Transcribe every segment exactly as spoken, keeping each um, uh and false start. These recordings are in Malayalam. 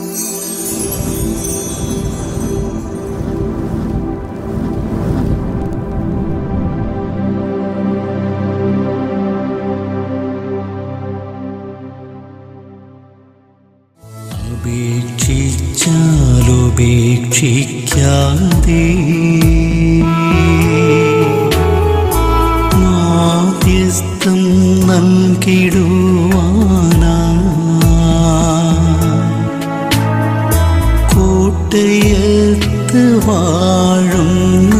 ഉപേക്ഷിച്ചാലുപേക്ഷിക്കാതെ മാധ്യസ്ഥം നൽകിടുവാനാ കോട്ടയത്ത് വാഴുന്ന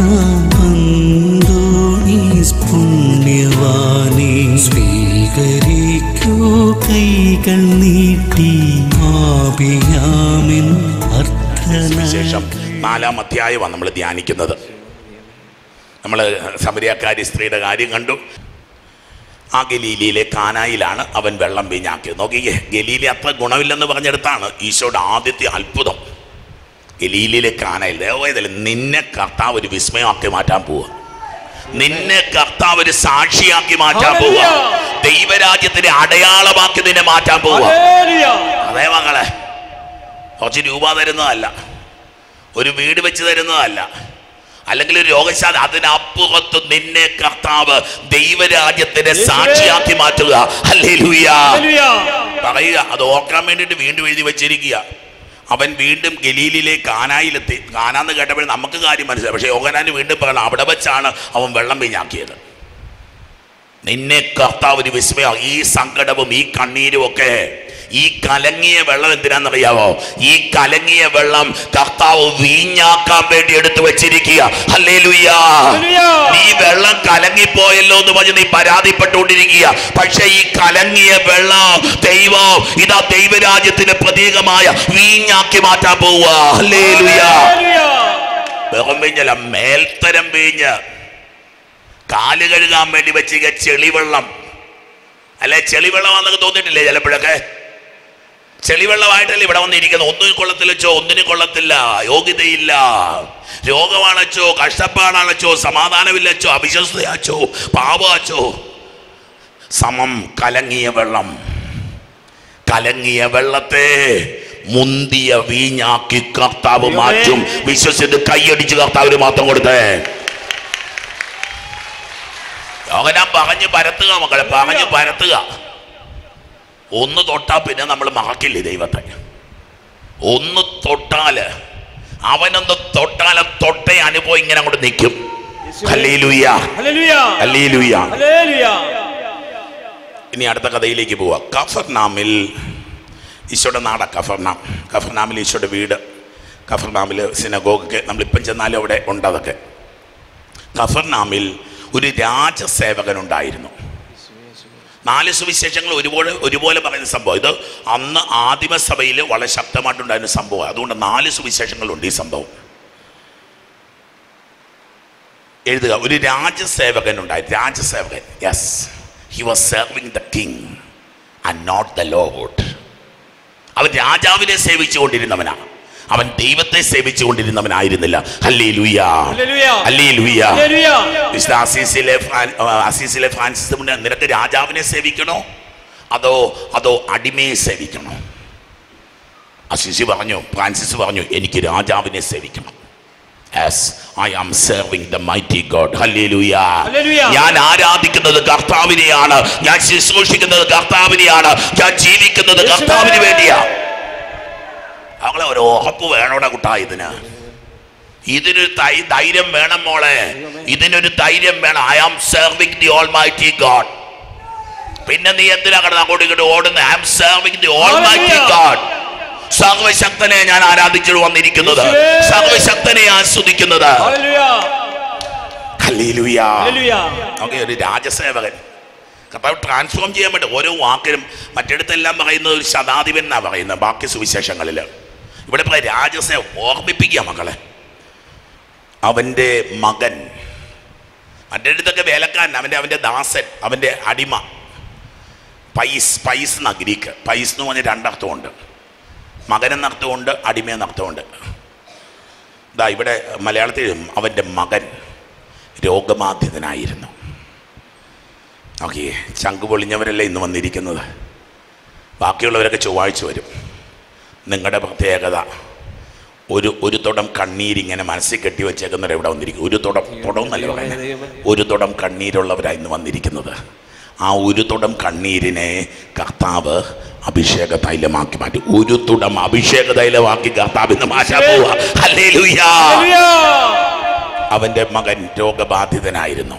അന്തോണീസ് പുണ്യവാനെ സ്വീകരിക്കൂ കൈകൾ നീട്ടി ആപിയാമിൻ സുവിശേഷം നാലാം അധ്യായമാണ് നമ്മൾ ധ്യാനിക്കുന്നത്. നമ്മൾ സമരിയാക്കാരി സ്ത്രീയുടെ കാര്യം കണ്ടു. ആ ഗലീലിയിലെ കാനായിലാണ് അവൻ വെള്ളം വീഞ്ഞാക്കിയത്. നോക്കിയേ, ഗലീലി അത്ര ഗുണമില്ലെന്ന് പറഞ്ഞെടുത്താണ് ഈശോയുടെ ആദ്യത്തെ അത്ഭുതം. ഗലീലിയിലെ കാനായിൽ ദേവവേദന നിന്നെ കർത്താവ് ഒരു വിസ്മയമാക്കി മാറ്റാൻ പോവുക. നിന്നെ കർത്താവ് ഒരു സാക്ഷിയാക്കി മാറ്റാൻ പോവുക. ദൈവരാജ്യത്തിന്റെ അടയാളമാക്കി നിന്നെ മാറ്റാൻ പോവുക. അതേ മകളെ, കുറച്ച് രൂപ തരുന്നതല്ല, ഒരു വീട് വെച്ച് തരുന്നതല്ല, അല്ലെങ്കിൽ ഒരു രോഗശാല, അതിനപ്പുറത്ത് നിന്നെ കർത്താവ് ദൈവരാജ്യത്തിന്റെ സാക്ഷിയാക്കി മാറ്റുക. ഹല്ലേലൂയ പറയുക. അത് ഓർക്കാൻ വേണ്ടിയിട്ട് വീണ്ടും എഴുതി വെച്ചിരിക്കുക. അവൻ വീണ്ടും ഗലീലിലെ കാനായിലെത്തി. കാനാന്ന് കേട്ടപ്പോൾ നമുക്ക് കാര്യം മനസ്സിലായി. പക്ഷെ യോഹന്നാന് വീണ്ടും പറയണം, അവിടെ വെച്ചാണ് അവൻ വെള്ളം വീഞ്ഞാക്കിയത്. നിന്നെ കർത്താവ് ഒരു വിസ്മയം. ഈ സങ്കടവും ഈ കണ്ണീരും ഒക്കെ, ഈ കലങ്ങിയ വെള്ളം എന്തിനാണെന്നറിയാവോ? ഈ കലങ്ങിയ വെള്ളം കർത്താവ് വീഞ്ഞാക്കാൻ വേണ്ടി എടുത്തു വെച്ചിരിക്കുക. ഹല്ലേലൂയ. നീ വെള്ളം കലങ്ങിപ്പോയല്ലോ എന്ന് പറഞ്ഞ് നീ പരാതിപ്പെട്ടുകൊണ്ടിരിക്കുക. പക്ഷെ ഈ കലങ്ങിയ വെള്ളം ദൈവം ഇതാ ദൈവരാജ്യത്തിന്റെ പ്രതീകമായ വീഞ്ഞാക്കി മാറ്റാൻ പോവുക. ഹല്ലേലൂയ. വെറും വീഞ്ഞല്ല, മേൽത്തരം വീഞ്ഞ്. കാല് കഴുകാൻ വേണ്ടി വെച്ചിരിക്ക ചെളിവെള്ളം. അല്ലെ, ചെളിവെള്ളമാണെന്നൊക്കെ തോന്നിയിട്ടില്ലേ ചിലപ്പോഴൊക്കെ? ചെളിവെള്ളമായിട്ടല്ലേ ഇവിടെ വന്നിരിക്കുന്നത്. ഒന്നിനും കൊള്ളത്തില്ലച്ചോ, ഒന്നിനും കൊള്ളത്തില്ല, യോഗ്യതയില്ല, രോഗമാണച്ചോ, കഷ്ടപ്പാടാണച്ചോ, സമാധാനമില്ലച്ചോ, അവിശ്വസ്തയാച്ചോ, പാപമാച്ചോ, സമം കലങ്ങിയ വെള്ളം. കലങ്ങിയ വെള്ളത്തെ മുന്തിയ വീഞ്ഞാക്കി കർത്താവ് മാറ്റും. വിശ്വസിച്ച് കൈയടിച്ച് കർത്താവിന് മാത്രം കൊടുത്തേ. യോഗനാൻ പറഞ്ഞു പരത്തുക മക്കളെ, പറഞ്ഞു പരത്തുക. ഒന്ന് തൊട്ടാ പിന്നെ നമ്മൾ മറക്കില്ലേ ദൈവത്തെ. ഒന്ന് തൊട്ടാല്, അവനൊന്ന് തൊട്ടാല് തൊട്ട അനുഭവം ഇങ്ങനെ അങ്ങോട്ട് നിൽക്കും. Hallelujah, hallelujah. ഇനി അടുത്ത കഥയിലേക്ക് പോവാ. കഫർനാമിൽ, ഈശോയുടെ നാടാ കഫർനാം. കഫർനാമിൽ ഈശോയുടെ വീട്. കഫർനാമിൽ സിനഗോഗൊക്കെ നമ്മളിപ്പം ചെന്നാലും അവിടെ ഉണ്ട്. അതൊക്കെ കഫർനാമിൽ ഒരു രാജസേവകനുണ്ടായിരുന്നു. നാല് സുവിശേഷങ്ങൾ ഒരുപോലെ ഒരുപോലെ പറയുന്ന സംഭവം. ഇത് അന്ന് ആദിമസഭയിൽ വളരെ ശക്തമായിട്ടുണ്ടായിരുന്ന സംഭവം. അതുകൊണ്ട് നാല് സുവിശേഷങ്ങളുണ്ട് ഈ സംഭവം. എഴുതുക. ഒരു രാജസേവകൻ ഉണ്ടായി. രാജസേവകൻ, yes, he was serving the king and not the lord. അവൻ രാജാവിനെ സേവിച്ചുകൊണ്ടിരുന്നവനാണ്, അവൻ ദൈവത്തെ സേവിച്ചു കൊണ്ടിരുന്നവനായിരുന്നില്ല. Hallelujah, hallelujah. അസീസിലെ അസീസിലെ ഫ്രാൻസിസ്, നിനക്ക് രാജാവിനെ സേവിക്കണോ അതോ അതോ അടിമയെ സേവിക്കണോ? അസീസി പറഞ്ഞു, ഫ്രാൻസിസ് പറഞ്ഞു, എനിക്ക് രാജാവിനെ സേവിക്കണം. Yes, I am serving the mighty God. Hallelujah. ഞാൻ ആരാധിക്കുന്നത് കർത്താവിനെയാണ്, ഞാൻ ശുശ്രൂഷിക്കുന്നത് കർത്താവിനെയാണ്, ഞാൻ ജീവിക്കുന്നത് കർത്താവിന് വേണ്ടിയാണ്. അവളെ ഒരു ഉറപ്പ് വേണോടെ കുട്ടാ. ഇതിന് ഇതിനൊരു ധൈര്യം വേണം മോളെ, ഇതിനൊരു ധൈര്യം വേണം. I am serving the almighty God. പിന്നെ നീ എന്തിനാ കിടന്ന് അങ്ങോട്ട് ഇങ്ങോട്ട് ഓടുന്നത്? I am serving the almighty God. സർവശക്തനെ ഞാൻ ആരാധിച്ചു വന്നിരിക്കുന്നത്, സർവശക്തനെ ആസ്വദിക്കുന്നത്. ഹല്ലേലൂയ. ഒരു രാജസേവകൻ കർത്താവ് ട്രാൻസ്ഫോം ചെയ്യാൻ വേണ്ടി ഓരോ വാക്കിലും, മറ്റിടത്തെല്ലാം പറയുന്നത് ഒരു ശതാധിപൻ എന്നാണ് പറയുന്നത് ബാക്കി സുവിശേഷങ്ങളിൽ. ഇവിടെ പറയാം രാജസേവ. ഓർമ്മിപ്പിക്കുക മക്കളെ, അവൻ്റെ മകൻ, മറ്റിടത്തൊക്കെ വേലക്കാരൻ, അവൻ്റെ അവൻ്റെ ദാസൻ, അവൻ്റെ അടിമ. പൈസ്, പൈസ് എന്ന ഗ്രീക്ക്. പൈസ് എന്ന് പറഞ്ഞാൽ രണ്ടർത്ഥമുണ്ട്. മകനെന്നർത്ഥമുണ്ട്, അടിമയെന്നർത്ഥമുണ്ട്. ഇതാ ഇവിടെ മലയാളത്തിൽ അവൻ്റെ മകൻ രോഗബാധിതനായിരുന്നു. ഓക്കെ, ചങ്ക് പൊളിഞ്ഞവരല്ലേ ഇന്ന് വന്നിരിക്കുന്നത്. ബാക്കിയുള്ളവരൊക്കെ ചൊവ്വാഴ്ച വരും. നിങ്ങളുടെ പ്രത്യേകത ഒരു ഒരു തുടം കണ്ണീരിങ്ങനെ മനസ്സിൽ കെട്ടി വെച്ചേക്കുന്നവരെ ഇവിടെ വന്നിരിക്കും. ഒരു തുടം തുടം എന്നല്ല പറയുന്നത്, ഒരു തുടം കണ്ണീരുള്ളവരാണ് ഇന്ന് വന്നിരിക്കുന്നത്. ആ ഒരു തുടം കണ്ണീരിനെ കർത്താവ് അഭിഷേക തൈലമാക്കി മാറ്റി. ഒരു തുടം അഭിഷേക തൈലമാക്കി കർത്താവിന് മാറ്റാൻ പോവാ. ഹല്ലേലൂയ. അവൻ്റെ മകൻ രോഗബാധിതനായിരുന്നു.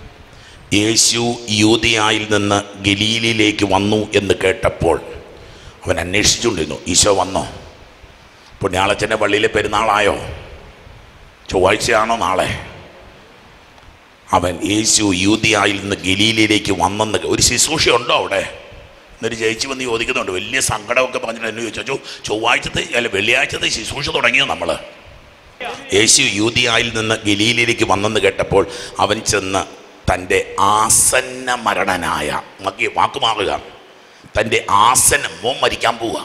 യേശു യൂദയായിൽ നിന്ന് ഗലീലിലേക്ക് വന്നു എന്ന് കേട്ടപ്പോൾ അവൻ അന്വേഷിച്ചുകൊണ്ടിരുന്നു. ഈശോ വന്നോ? പുണ്യാളച്ചൻ്റെ പള്ളിയിലെ പെരുന്നാളായോ? ചൊവ്വാഴ്ചയാണോ നാളെ? അവൻ യേശു യൂദയായിൽ നിന്ന് ഗലീലിലേക്ക് വന്നെന്ന് ഒരു ശുശ്രൂഷ ഉണ്ടോ അവിടെ? എന്നൊരു ചേച്ചി വന്ന് ചോദിക്കുന്നുണ്ട്. വലിയ സങ്കടമൊക്കെ പറഞ്ഞിട്ട് എന്നെ ചോദിച്ചു, ചൊവ്വാഴ്ചത്തെ അല്ല വെള്ളിയാഴ്ചത്തെ ശുശ്രൂഷ തുടങ്ങിയോ നമ്മൾ? യേശു യൂദയായിൽ നിന്ന് ഗലീലിലേക്ക് വന്നെന്ന് കേട്ടപ്പോൾ അവൻ ചെന്ന് തൻ്റെ ആസന്ന മരണനായ മക്കി വാക്കുമാറുക തൻ്റെ ആസനം മോൻ മരിക്കാൻ പോവുക.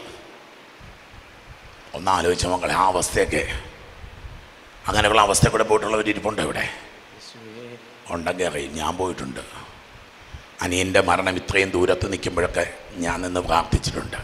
ഒന്ന് ആലോചിച്ച മക്കളെ, ആ അവസ്ഥയൊക്കെ അങ്ങനെയുള്ള അവസ്ഥ കൂടെ പോയിട്ടുള്ളവർ ഇരിപ്പുണ്ട് ഇവിടെ ഉണ്ടെങ്കിൽ അറിയും. ഞാൻ പോയിട്ടുണ്ട്. അനിയൻ്റെ മരണം ഇത്രയും ദൂരത്ത് നിൽക്കുമ്പോഴൊക്കെ ഞാൻ നിന്ന് പ്രാർത്ഥിച്ചിട്ടുണ്ട്.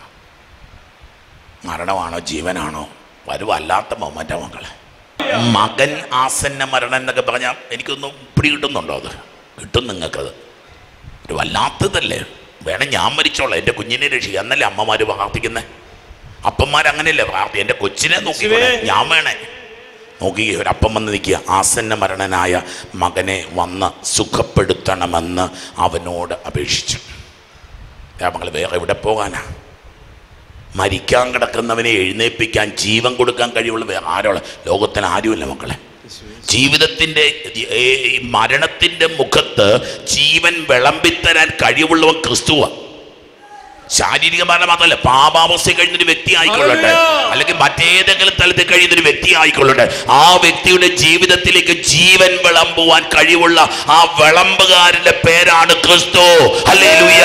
മരണമാണോ ജീവനാണോ വരുവല്ലാത്ത മൊമെൻ്റാ മക്കളെ. മകൻ ആസന്ന മരണം എന്നൊക്കെ പറഞ്ഞാൽ എനിക്കൊന്നും പിടി കിട്ടുന്നുണ്ടോ? അത് കിട്ടും നിങ്ങൾക്കത്. ഒരു വല്ലാത്തതല്ലേ. വേണം ഞാൻ മരിച്ചോളാം, എൻ്റെ കുഞ്ഞിനെ രക്ഷിക്കുക എന്നല്ലേ അമ്മമാർ പ്രാർത്ഥിക്കുന്നത്. അപ്പന്മാരങ്ങനെയല്ലേ പ്രാർത്ഥി, എൻ്റെ കൊച്ചിനെ നോക്കി ഞാൻ വേണേ നോക്കി. ഒരപ്പം വന്ന് നിൽക്കുക, ആസന്ന മരണനായ മകനെ വന്ന് സുഖപ്പെടുത്തണമെന്ന് അവനോട് അപേക്ഷിച്ചു. മകൾ വേറെ എവിടെ പോകാനാ? മരിക്കാൻ കിടക്കുന്നവനെ എഴുന്നേൽപ്പിക്കാൻ ജീവൻ കൊടുക്കാൻ കഴിവുള്ള വേറെ ആരോളെ? ലോകത്തിന് ആരുമില്ല മക്കളെ. ജീവിതത്തിൻ്റെ മരണത്തിൻ്റെ മുഖത്ത് ജീവൻ വിളമ്പിത്തരാൻ കഴിവുള്ളവൻ ക്രിസ്തുവാണ്. ശാരീരിക മരണം മാത്രമല്ല, പാപാവസ്ഥ കഴിയുന്നൊരു വ്യക്തി ആയിക്കൊള്ളട്ടെ, അല്ലെങ്കിൽ മറ്റേതെങ്കിലും തലത്തിൽ കഴിയുന്നൊരു വ്യക്തി ആയിക്കൊള്ളട്ടെ, ആ വ്യക്തിയുടെ ജീവിതത്തിലേക്ക് ജീവൻ വിളമ്പുവാൻ കഴിവുള്ള ആ വിളമ്പുകാരന്റെ പേരാണ് ക്രിസ്തു. ഹല്ലേലൂയ.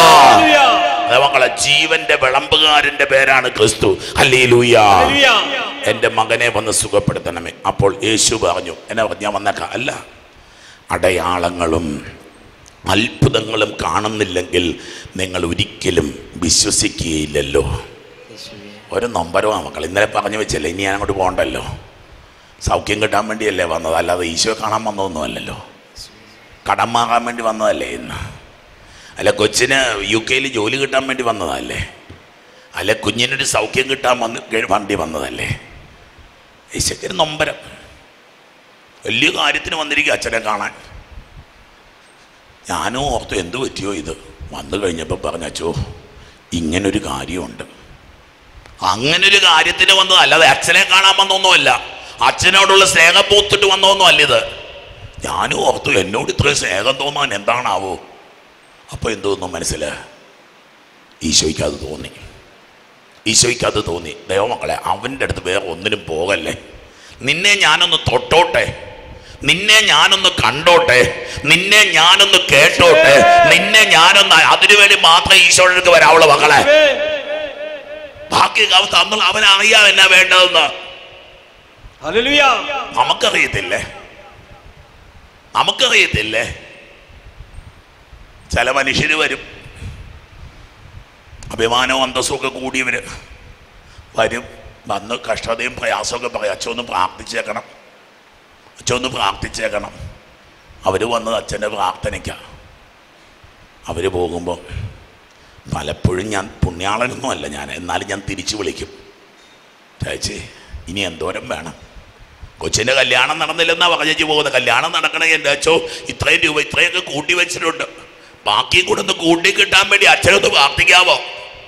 മക്കളെ, ജീവന്റെ വിളമ്പുകാരന്റെ പേരാണ് ക്രിസ്തു. ഹല്ലേലൂയ. എൻ്റെ മകനെ വന്ന് സുഖപ്പെടുത്തണമേ. അപ്പോൾ യേശു പറഞ്ഞു, എന്നെ ഞാൻ വന്നേക്കാം. അല്ല, അടയാളങ്ങളും അത്ഭുതങ്ങളും കാണുന്നില്ലെങ്കിൽ നിങ്ങൾ ഒരിക്കലും വിശ്വസിക്കുകയില്ലല്ലോ. ഒരു നൊമ്പരമാണ് മക്കൾ. ഇന്നലെ പറഞ്ഞു വെച്ചല്ലേ, ഇനി ഞാൻ അങ്ങോട്ട് പോകണ്ടല്ലോ. സൗഖ്യം കിട്ടാൻ വേണ്ടിയല്ലേ വന്നത്, അല്ലാതെ ഈശോയെ കാണാൻ വന്നതൊന്നുമല്ലല്ലോ. കടം വാങ്ങാൻ വേണ്ടി വന്നതല്ലേ ഇന്ന്? അല്ല, കൊച്ചിന് യു കെയിൽ ജോലി കിട്ടാൻ വേണ്ടി വന്നതല്ലേ? അല്ല, കുഞ്ഞിനൊരു സൗഖ്യം കിട്ടാൻ വന്ന് വേണ്ടി വന്നതല്ലേ? ഈശോയ്ക്കൊരു നൊമ്പരം. വലിയ കാര്യത്തിന് വന്നിരിക്കുക അച്ഛനെ കാണാൻ. ഞാനും ഓർത്തു എന്തു പറ്റിയോ ഇത്. വന്നു കഴിഞ്ഞപ്പോൾ പറഞ്ഞു, അച്ചോ ഇങ്ങനൊരു കാര്യമുണ്ട്. അങ്ങനൊരു കാര്യത്തിന് വന്നത്, അല്ലാതെ അച്ഛനെ കാണാൻ വന്നൊന്നുമല്ല, അച്ഛനോടുള്ള സ്നേഹം പൂത്തിട്ട് വന്നൊന്നും അല്ല ഇത്. ഞാനും ഓർത്തു എന്നോട് ഇത്രയും സ്നേഹം തോന്നാൻ എന്താണാവോ. അപ്പോൾ എന്തോന്നും മനസ്സില് ഈശോയ്ക്ക് അത് തോന്നി. ഈശോയ്ക്ക് അത് തോന്നി. ദൈവമക്കളെ, അവൻ്റെ അടുത്ത് വേറെ ഒന്നിനും പോകല്ലേ. നിന്നെ ഞാനൊന്ന് തൊട്ടോട്ടെ, നിന്നെ ഞാനൊന്ന് കണ്ടോട്ടെ, നിന്നെ ഞാനൊന്ന് കേട്ടോട്ടെ, നിന്നെ ഞാനൊന്ന്, അതിനുവേണ്ടി മാത്രമേ ഈശോയുടെ വരാവുള്ള മക്കളെ. ബാക്കി തന്നു അവനറിയാം എന്നാ വേണ്ടതെന്ന്. നമുക്കറിയത്തില്ലേ? നമുക്കറിയത്തില്ലേ? ചില മനുഷ്യർ വരും, അഭിമാനവും അന്തസ്സുമൊക്കെ കൂടിയവർ വരും, വന്ന് കഷ്ടതയും പ്രയാസമൊക്കെ പറയും. അച്ഛൻ ഒന്ന് പ്രാർത്ഥിച്ചേക്കണം, അച്ഛൻ ഒന്ന് പ്രാർത്ഥിച്ചേക്കണം. അവർ വന്നത് അച്ഛൻ്റെ പ്രാർത്ഥനയ്ക്കാണ്. അവർ പോകുമ്പോൾ പലപ്പോഴും ഞാൻ പുണ്യാളനൊന്നും അല്ല ഞാൻ, എന്നാലും ഞാൻ തിരിച്ചു വിളിക്കും, ചേച്ചി ഇനി എന്തോരം വേണം? കൊച്ചിൻ്റെ കല്യാണം നടന്നില്ലെന്നാ പറഞ്ഞേച്ച് പോകുന്നത്. കല്യാണം നടക്കണേ എൻ്റെ അച്ഛോ ഇത്രയും രൂപ ഇത്രയൊക്കെ കൂട്ടി വെച്ചിട്ടുണ്ട്, ബാക്കി കൂടെ ഒന്ന് കൂട്ടി കിട്ടാൻ വേണ്ടി അച്ഛനൊന്ന് പ്രാർത്ഥിക്കാവോ?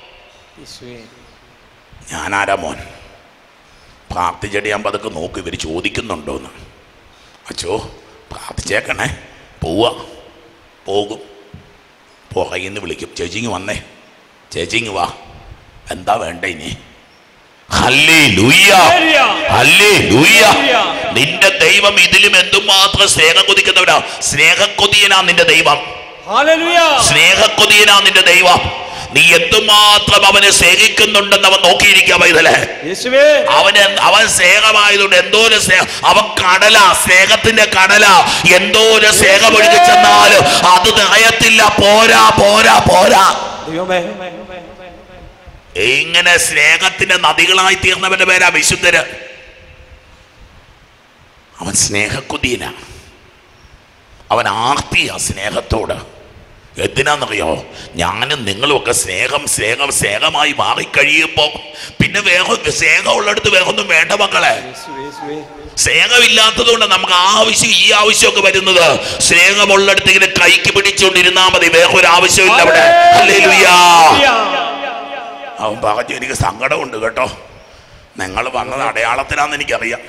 ഞാനാരാ മോൻ? പ്രാർത്ഥിച്ചിട്ട് ഞാൻ പതുക്കെ നോക്കും ഇവർ ചോദിക്കുന്നുണ്ടോന്ന്. അച്ഛോ പ്രാർത്ഥിച്ചേക്കണേ. പോവാ, പോകും, പുറകിന്ന് വിളിക്കും, ചേച്ചിങ്ങ് വന്നേ, ചേച്ചിങ്ങ് വാ, എന്താ വേണ്ട ഇനി? Hallelujah, hallelujah. നിന്റെ ദൈവം ഇതിലും എന്തുമാത്രം സ്നേഹം കൊതിക്കുന്നവനാ. സ്നേഹക്കൊതിയനാ നിന്റെ ദൈവം. സ്നേഹക്കൊതിയനാ നിന്റെ ദൈവം. നീ എന്തുമാത്രം അവനെ സ്നേഹിക്കുന്നുണ്ടെന്ന് അവൻ നോക്കിയിരിക്കാം. ഇതിലെ അവന് അവൻ സ്നേഹമായതുകൊണ്ട് എന്തോരം സ്നേഹം. അവൻ കടലാ, സ്നേഹത്തിന്റെ കടലാ. എന്തോരം സ്നേഹം ഒഴുകി ചെന്നാലും അത് നിറയത്തില്ല. പോരാ പോരാ പോരാ. ഇങ്ങനെ സ്നേഹത്തിന്റെ നദികളായി തീർന്നവന്റെ പേരാ വിശുദ്ധര്. അവൻ സ്നേഹക്കുതിയില, അവൻ ആർത്തിയാ സ്നേഹത്തോട്. എന്തിനാന്നറിയോ? ഞാനും നിങ്ങളുമൊക്കെ സ്നേഹം സ്നേഹം സ്നേഹമായി മാറിക്കഴിയുമ്പോൾ പിന്നെ വേറെ സ്നേഹമുള്ളിടത്ത് വേറൊന്നും വേണ്ട മക്കളെ. സ്നേഹമില്ലാത്തത് കൊണ്ട് നമുക്ക് ആവശ്യം ഈ ആവശ്യമൊക്കെ വരുന്നത്. സ്നേഹമുള്ളിടത്ത് ഇങ്ങനെ കൈക്ക് പിടിച്ചുകൊണ്ടിരുന്നാ മതി, വേറൊരു ആവശ്യമില്ല അവിടെ. ഹല്ലേലൂയാ. അവൻ പറഞ്ഞു, എനിക്ക് സങ്കടമുണ്ട് കേട്ടോ, നിങ്ങൾ വന്നത് അടയാളത്തിലാന്ന് എനിക്കറിയാം.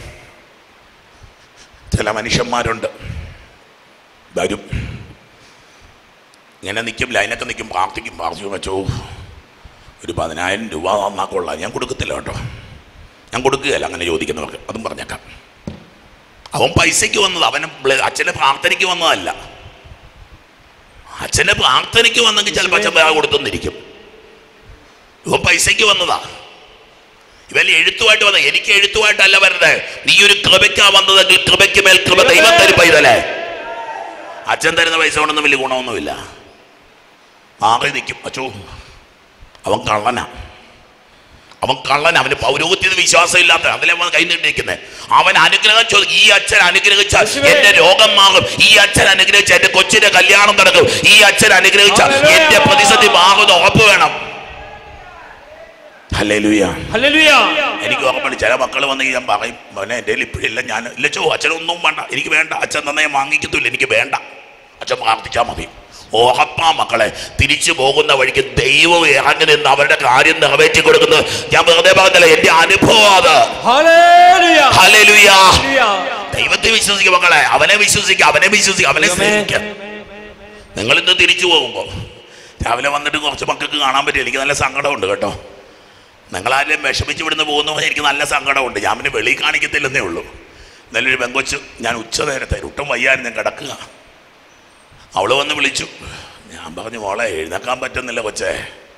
ചില മനുഷ്യന്മാരുണ്ട്, വരും ഇങ്ങനെ നിൽക്കും, ലൈനൊക്കെ നിൽക്കും, പ്രാർത്ഥിക്കും, പ്രാർത്ഥിക്കും, വെച്ചോ ഒരു പതിനായിരം രൂപ തന്നാൽ കൊള്ളാം. ഞാൻ കൊടുക്കത്തില്ല കേട്ടോ, ഞാൻ കൊടുക്കുകയല്ല അങ്ങനെ ചോദിക്കുന്നവർക്ക്, അതും പറഞ്ഞേക്കാം. അവൻ പൈസയ്ക്ക് വന്നത്, അവന് അച്ഛൻ്റെ പ്രാർത്ഥനയ്ക്ക് വന്നതല്ല. അച്ഛൻ്റെ പ്രാർത്ഥനയ്ക്ക് വന്നെങ്കിൽ ചിലപ്പോൾ അച്ഛൻ വേറെ കൊടുത്തൊന്നിരിക്കും. ഇവൻ പൈസയ്ക്ക് വന്നതാ. ഇവൻ എഴുത്തുമായിട്ട് വന്നത്. എനിക്ക് എഴുത്തുമായിട്ടല്ല വരുന്നത്. നീ ഒരു കൃപയ്ക്കാ വന്നതെങ്കിൽ കൃപയ്ക്ക് മേൽ കൃപ ദൈവം തരും പൈതലേ. അച്ഛൻ തരുന്ന പൈസ കൊണ്ടൊന്നും വലിയ ഗുണമൊന്നുമില്ല. മാറി നിൽക്കും. അച്ചോ അവൻ കള്ളനാ, അവൻ കള്ളൻ, അവന് പൗരോഹിത്യത വിശ്വാസം ഇല്ലാത്ത, അതിലെ കൈ നീട്ടിയിരിക്കുന്നത്. അവൻ അനുഗ്രഹം ചോദിക്കും. ഈ അച്ഛൻ അനുഗ്രഹിച്ചാൽ എന്റെ രോഗം മാറും, ഈ അച്ഛൻ അനുഗ്രഹിച്ചാൽ എന്റെ കൊച്ചിന്റെ കല്യാണം നടക്കും, ഈ അച്ഛൻ അനുഗ്രഹിച്ചാൽ എന്റെ പ്രതിസന്ധി മാറുന്ന ഉറപ്പ് വേണം. Hallelujah, hallelujah. എനിക്ക് ഉറപ്പുണ്ട് ചില മക്കൾ വന്നെങ്കിൽ ഞാൻ പറയും, മോനെ എൻ്റെ കയ്യിൽ ഇപ്പോഴില്ല, ഞാൻ ഇല്ല ചോ അച്ഛനൊന്നും വേണ്ട, എനിക്ക് വേണ്ട, അച്ഛൻ തന്നെ വാങ്ങിക്കത്തില്ല, എനിക്ക് വേണ്ട, അച്ഛൻ പ്രാർത്ഥിച്ചാൽ മതി. ഓഹപ്പാ മക്കളെ, തിരിച്ചു പോകുന്ന വഴിക്ക് ദൈവം ഇറങ്ങി നിന്ന് അവരുടെ കാര്യം നിറവേറ്റി കൊടുക്കുന്നത് ഞാൻ വെറുതെ പറഞ്ഞില്ല, എന്റെ അനുഭവം അത്. ഹല്ലേലൂയ. ദൈവത്തെ വിശ്വസിക്കുക മക്കളെ, അവനെ വിശ്വസിക്കുക, അവനെ വിശ്വസിക്കുക, അവനെ സ്നേഹിക്കുക. നിങ്ങൾ ഇന്ന് തിരിച്ചു പോകുമ്പോൾ രാവിലെ വന്നിട്ട് കുറച്ച് മക്കൾക്ക് കാണാൻ പറ്റില്ല, എനിക്ക് നല്ല സങ്കടമുണ്ട് കേട്ടോ. നിങ്ങളാരെയും വിഷമിച്ച് വിടുന്ന് പോകുന്ന പോലെ എനിക്ക് നല്ല സങ്കടമുണ്ട്. ഞാൻ പിന്നെ വെളി കാണിക്കത്തില്ലെന്നേ ഉള്ളൂ. നല്ലൊരു പെങ്കൊച്ച്, ഞാൻ ഉച്ച നേരത്തെ ഒട്ടും വയ്യായിരുന്നു, ഞാൻ കിടക്കുക. അവൾ വന്ന് വിളിച്ചു. ഞാൻ പറഞ്ഞു, മോളെ എഴുന്നേക്കാൻ പറ്റുന്നില്ല കൊച്ചേ.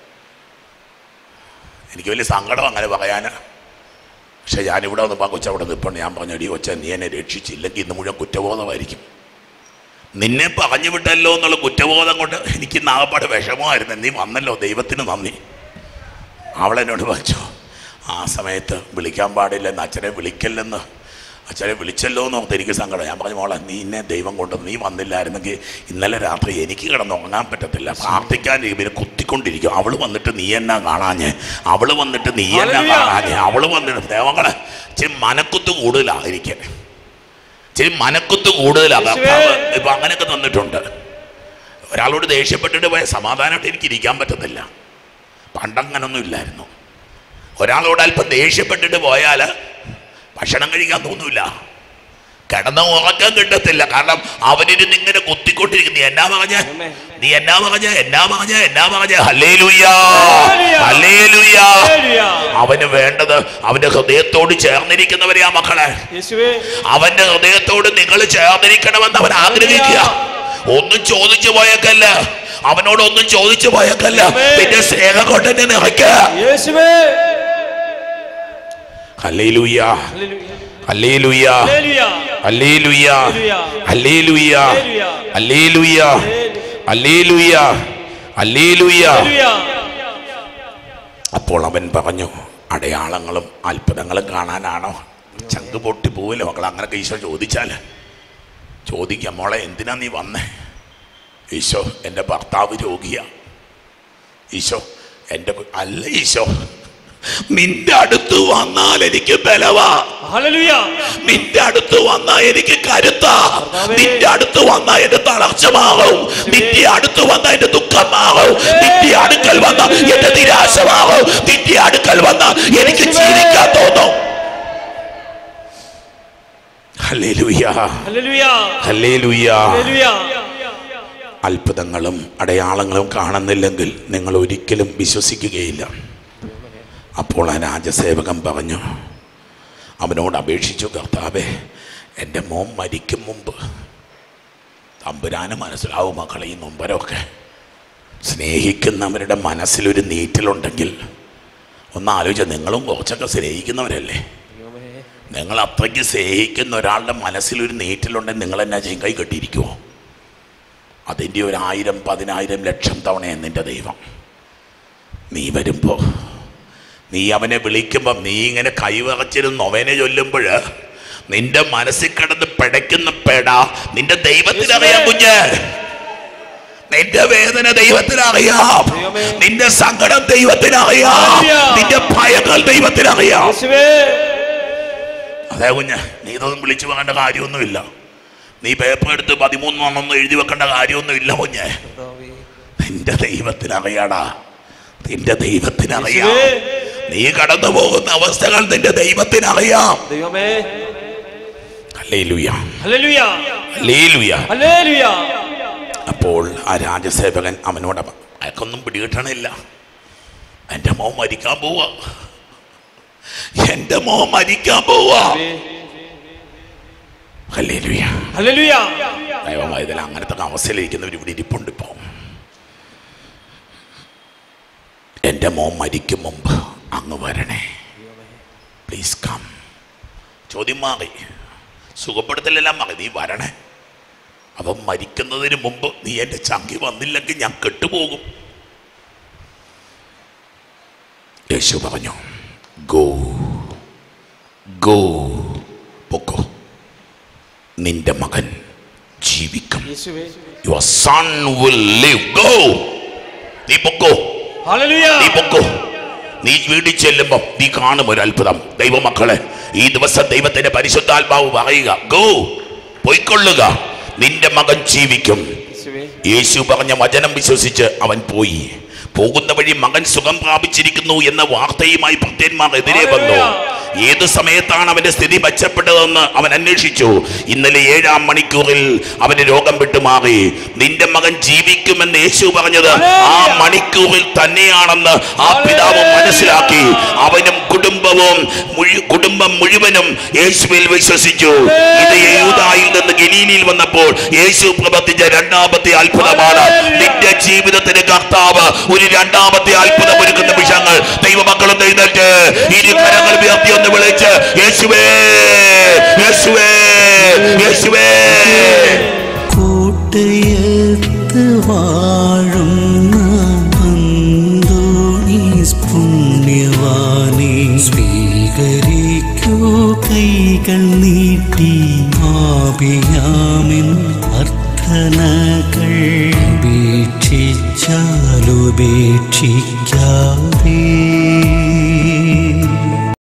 എനിക്ക് വലിയ സങ്കടം അങ്ങനെ പറയാൻ. പക്ഷെ ഞാനിവിടെ വന്നപ്പോൾ കൊച്ച അവിടെ നിൽപ്പുണ്ട്. ഞാൻ പറഞ്ഞു, എടി കൊച്ച, നീ എന്നെ രക്ഷിച്ചില്ലെങ്കിൽ ഇന്ന് മുഴുവൻ കുറ്റബോധമായിരിക്കും. നിന്നെ പറഞ്ഞു വിട്ടല്ലോ എന്നുള്ള കുറ്റബോധം കൊണ്ട് എനിക്ക് നാഗപ്പാട് വിഷമമായിരുന്നു. നീ വന്നല്ലോ, ദൈവത്തിന് നന്ദി. അവളെന്നോട് പറഞ്ഞു, ആ സമയത്ത് വിളിക്കാൻ പാടില്ലെന്ന്, അച്ഛനെ വിളിക്കല്ലെന്ന്, അച്ഛനെ വിളിച്ചല്ലോ എന്ന് ഓർത്ത് എനിക്ക് സങ്കടം. ഞാൻ പറഞ്ഞു, മോളെ നീ എന്നെ ദൈവം കൊണ്ട് നീ വന്നില്ലായിരുന്നെങ്കിൽ ഇന്നലെ രാത്രി എനിക്ക് കിടന്ന് ഉറങ്ങാൻ പറ്റത്തില്ല, പ്രാർത്ഥിക്കാൻ ഇവര് കുത്തിക്കൊണ്ടിരിക്കും. അവൾ വന്നിട്ട് നീ എന്നാ കാണാഞ്ഞ്, അവൾ വന്നിട്ട് നീ എന്നാ കാണാഞ്ഞ്, അവൾ വന്നിട്ട് ദേവങ്ങളെ ഇച്ചിരി മനക്കുത്ത് കൂടുതലാണ് എനിക്ക്, ഇച്ചിരി മനക്കുത്ത് കൂടുതലാണ്. ഇപ്പൊ അങ്ങനെയൊക്കെ തന്നിട്ടുണ്ട്. ഒരാളോട് ദേഷ്യപ്പെട്ടിട്ട് പോയ സമാധാനമായിട്ട് എനിക്ക് ഇരിക്കാൻ പറ്റത്തില്ല. പണ്ടങ്ങനൊന്നും ഇല്ലായിരുന്നു. ഒരാളോട് അല്പം ദേഷ്യപ്പെട്ടിട്ട് പോയാൽ ഭക്ഷണം കഴിക്കാൻ തോന്നൂല, കിടന്ന് ഉറക്കം കിട്ടത്തില്ല. കാരണം അവനിരുന്ന് ഇങ്ങനെ കുത്തിക്കൊണ്ടിരിക്കും. നീ എന്നാ പറഞ്ഞ, നീ എന്നാ പറഞ്ഞ, എന്നാ പറഞ്ഞ, എന്നാ പറഞ്ഞ. ഹല്ലേലൂയാ, ഹല്ലേലൂയാ. അവന് വേണ്ടത് അവന്റെ ഹൃദയത്തോട് ചേർന്നിരിക്കുന്നവരെയാ മക്കളെ. അവന്റെ ഹൃദയത്തോട് നിങ്ങൾ ചേർന്നിരിക്കണമെന്ന് അവൻ ആഗ്രഹിക്കുക. ഒന്നും ചോദിച്ചു പോയേക്കല്ല, അവനോട് ഒന്നും ചോദിച്ചു പോയേക്കല്ല, പിന്നെ സ്നേഹം കൊണ്ട് തന്നെ നിറയ്ക്ക. ഹല്ലേലൂയാ, ഹല്ലേലൂയാ, ഹല്ലേലൂയാ, ഹല്ലേലൂയാ, ഹല്ലേലൂയാ, ഹല്ലേലൂയാ, ഹല്ലേലൂയാ. അപ്പോൾ അവൻ പറഞ്ഞു, അടയാളങ്ങളും അത്ഭുതങ്ങളും കാണാനാണോ? ചങ്ക് പൊട്ടി പോവില്ല മക്കൾ. അങ്ങനൊക്കെ ഈശോ ചോദിച്ചാൽ ചോദിക്കാം, മോളെ എന്തിനാ നീ വന്നേ? ഈശോ എൻ്റെ ഭർത്താവ് രോഗിയാ. ഈശോ എൻ്റെ അല്ല, ഈശോ നിന്റെ അടുത്ത് വന്നാൽ എനിക്ക് ബലവാ. നിന്റെ അടുത്ത് വന്നാൽ എനിക്ക് കരുത്താ. നിന്റെ അടുത്ത് വന്നാൽ എന്റെ തളർച്ച മാറും. നിന്റെ അടുത്ത് വന്നാൽ എന്റെ ദുഃഖം മാറും. നിന്റെ അടുക്കൽ വന്നാൽ എന്റെ നിരാശ മാറും. നിന്റെ അടുക്കൽ വന്നാൽ എനിക്ക് ജീവിക്കാൻ തോന്നും. ഹല്ലേലൂയാ, ഹല്ലേലൂയാ. അത്ഭുതങ്ങളും അടയാളങ്ങളും കാണുന്നില്ലെങ്കിൽ നിങ്ങൾ ഒരിക്കലും വിശ്വസിക്കുകയില്ല. അപ്പോൾ ആ രാജസേവകൻ പറഞ്ഞു, അവനോട് അപേക്ഷിച്ചു, കർത്താവേ, എൻ്റെ മോൻ മരിക്കും മുമ്പ്. തമ്പുരാന് മനസ്സിലാവും മക്കളെ ഈ നൊമ്പരമൊക്കെ. സ്നേഹിക്കുന്നവരുടെ മനസ്സിലൊരു നീറ്റലുണ്ടെങ്കിൽ ഒന്ന് ആലോചിച്ച, നിങ്ങളും കുറച്ചൊക്കെ സ്നേഹിക്കുന്നവരല്ലേ? നിങ്ങൾ അത്രയ്ക്ക് സ്നേഹിക്കുന്ന ഒരാളുടെ മനസ്സിലൊരു നീറ്റലുണ്ടെങ്കിൽ നിങ്ങൾ എന്നാ ചെയ്യും? കൈ കെട്ടിയിരിക്കുമോ? അതിൻ്റെ ഒരു ആയിരം പതിനായിരം ലക്ഷം തവണയാണ് നിൻ്റെ ദൈവം. നീ വരുമ്പോൾ നീ അവനെ വിളിക്കുമ്പം നീ ഇങ്ങനെ കൈവറച്ചിരുന്ന് നൊവേന ചൊല്ലുമ്പോൾ നിന്റെ മനസ്സിൽ കിടന്ന് പിടയ്ക്കുന്ന പെട നിന്റെ ദൈവത്തിനറിയാം കുഞ്ഞ്. നിന്റെ വേദന ദൈവത്തിനറിയാം, നിന്റെ സങ്കടം ദൈവത്തിനറിയാം, നിന്റെ ഭയങ്ങൾ ദൈവത്തിനറിയാം. അതേ കുഞ്ഞ്, നീ ഇതൊന്നും വിളിച്ചു വെക്കേണ്ട കാര്യമൊന്നുമില്ല. നീ പേപ്പർ എടുത്ത് പതിമൂന്നെണ്ണൊന്നും എഴുതി വെക്കേണ്ട കാര്യമൊന്നും ഇല്ല കുഞ്ഞ്. നിന്റെ ദൈവത്തിനറിയാടാ, നിന്റെ ദൈവത്തിനറിയാം. നീ കടന്നു പോകുന്ന അവസ്ഥകൾ നിന്റെ ദൈവത്തിനറിയാം. Hallelujah, hallelujah, hallelujah, hallelujah. അപ്പോൾ ആ രാജസേവകൻ അവനോട്, അയാൾക്കൊന്നും പിടികിട്ടണില്ല. എൻ്റെ മോൻ മരിക്കാൻ പോവാ, എൻ്റെ മോൻ മരിക്കാൻ പോവാ. Hallelujah, hallelujah. ദൈവമായതിൽ അങ്ങനത്തെ അവസ്ഥയിലിരിക്കുന്നവർ ഇവിടെ ഇരിപ്പുണ്ട്. ഇപ്പൊ എൻ്റെ മോൻ മരിക്കും മുമ്പ് അങ്ങ് വരണേ, പ്ലീസ് കം. ചോദ്യം മാറി, സുഖപ്പെടുത്തലെല്ലാം മാറി, നീ വരണേ. അവൻ മരിക്കുന്നതിന് മുമ്പ് നീ എൻ്റെ ചങ്കി വന്നില്ലെങ്കിൽ ഞാൻ കെട്ടുപോകും. യേശു പറഞ്ഞു, ഗോ ഗോ പൊക്കോ, നിന്റെ മകൻ ജീവിക്കും. Your son will live. Go, നീ പൊക്കോ, നീ പൊക്കോ. നീ വീട്ടിൽ ചെല്ലുമ്പോ നീ കാണും ഒരു അത്ഭുതം. ദൈവമക്കളെ, ഈ ദിവസം ദൈവത്തിന്റെ പരിശുദ്ധാത്മാവ് പറയുക, ഗോ, പോയിക്കൊള്ളുക, നിന്റെ മകൻ ജീവിക്കും. യേശു പറഞ്ഞ വചനം വിശ്വസിച്ച് അവൻ പോയി. പോകുന്ന വഴി മകൻ സുഖം പ്രാപിച്ചിരിക്കുന്നു എന്ന വാർത്തയുമായി ഭക്തന്മാർ എതിരെ വന്നു. ഏതു സമയത്താണ് അവന്റെ സ്ഥിതി മെച്ചപ്പെട്ടതെന്ന് അവൻ അന്വേഷിച്ചു. ഇന്നലെ ഏഴാം മണിക്കൂറിൽ അവന് രോഗം വിട്ടുമാറി. നിന്റെ മകൻ ജീവിക്കുമെന്ന് യേശു പറഞ്ഞത് ആ മണിക്കൂറിൽ തന്നെയാണെന്ന് ആ പിതാവ് മനസ്സിലാക്കി. അവനും കുടുംബവും കുടുംബം മുഴുവനും യേശുവിൽ വിശ്വസിച്ചു. ഇത് യൂദായിൽ നിന്ന് ഗലീലയിൽ വന്നപ്പോൾ യേശു പ്രവർത്തിച്ച രണ്ടാമത്തെ അത്ഭുതമാണ്. നിന്റെ ജീവിതത്തിന് കർത്താവ് ഒരു രണ്ടാമത്തെ അത്ഭുതം ഒരുക്കുന്ന നിമിഷങ്ങൾ ദൈവമക്കളും എഴുന്നേറ്റ് ഇരു കരങ്ങൾ ഉയർത്തി ഒന്ന് വിളിച്ച്, യേശുവേ, യേശുവേ, യേശുവേ. കോട്ടയത്ത് വാഴുന്ന അന്തോണീസ് പുണ്യവാനെ സ്വീകരിക്കൂ കൈകൾ നീട്ടി. ആപിയാമിൻ അർത്ഥനകൾ ഉപേക്ഷിച്ചാലുപേക്ഷിക്കാതെ